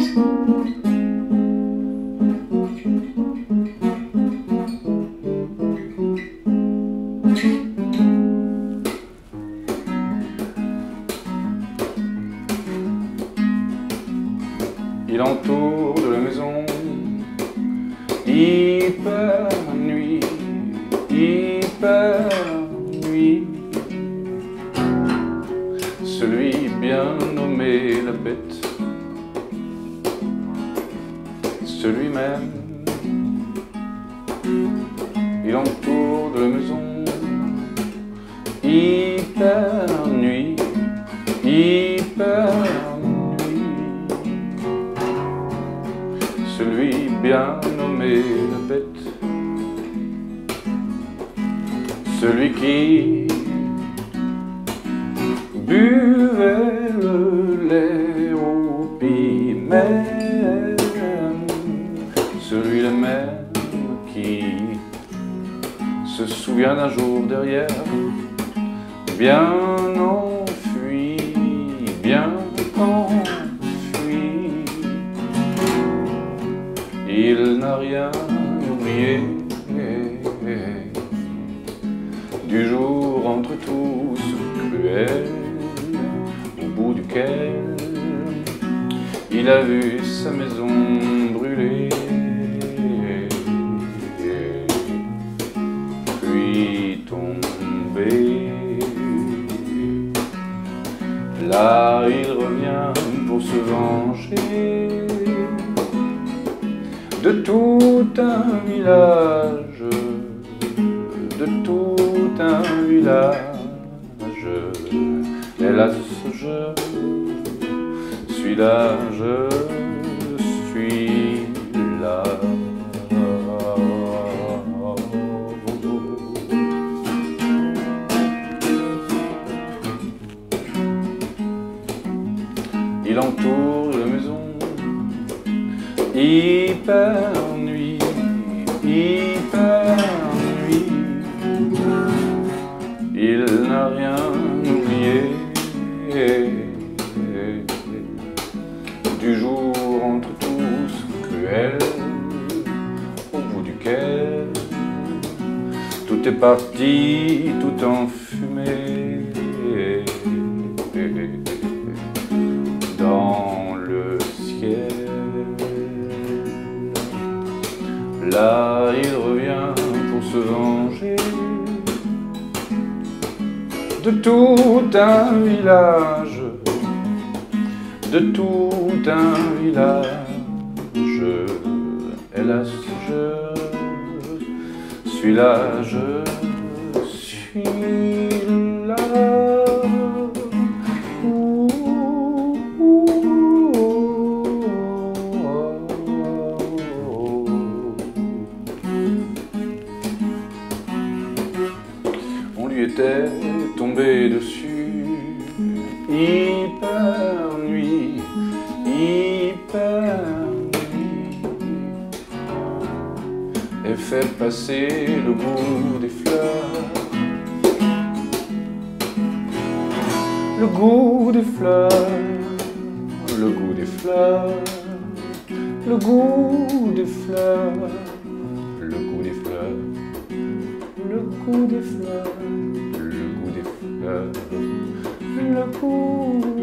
Il entoure de la maison, hyper nuit, celui bien nommé la bête, celui-même. Il entoure de la maison, hyper nuit, celui bien nommé la bête, celui qui buvait le lait au piments, celui-là même qui se souvient d'un jour derrière, bien enfui, bien enfui. Il n'a rien oublié du jour entre tous cruel, au bout duquel il a vu sa maison brûler, puis tomber. Là il revient pour se venger de tout un village, de tout un village. Hélas, je suis là, je suis là. Il entoure la maison, hyper nuit, il n'a rien oublié du jour entre tous cruel, au bout duquel tout est parti, tout enfumé dans le ciel. Là il revient pour se venger de tout un village, de tout un village. Hélas, je suis là, je suis là. On lui était tombé dessus, hyper nuit, et fait passer le goût des fleurs, le goût des fleurs, le goût des fleurs, le goût des fleurs, le goût des fleurs, le goût des fleurs, le goût des fleurs, le goût